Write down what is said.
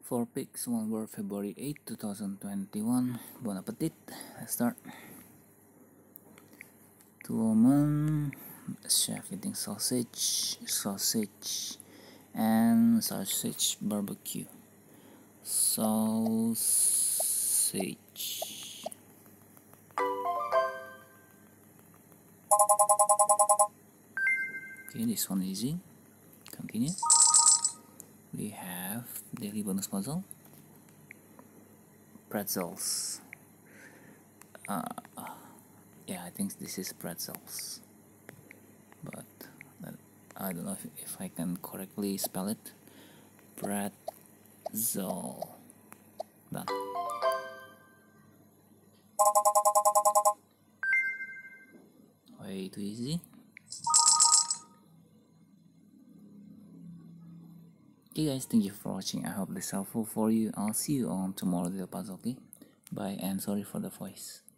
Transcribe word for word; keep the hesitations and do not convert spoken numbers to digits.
For Pics, one word, February eighth, two thousand twenty-one. Bon appetit. Let's start. Two women, chef eating sausage, sausage, and sausage barbecue. Sausage. Okay, this one is easy. Continue. We have daily bonus puzzle. Pretzels. Uh, yeah, I think this is pretzels, but I don't know if, if I can correctly spell it. Pretzel. Done. Way too easy. Okay guys, thank you for watching. I hope this is helpful for you. I'll see you on tomorrow little puzzle. Okay, bye, and sorry for the voice.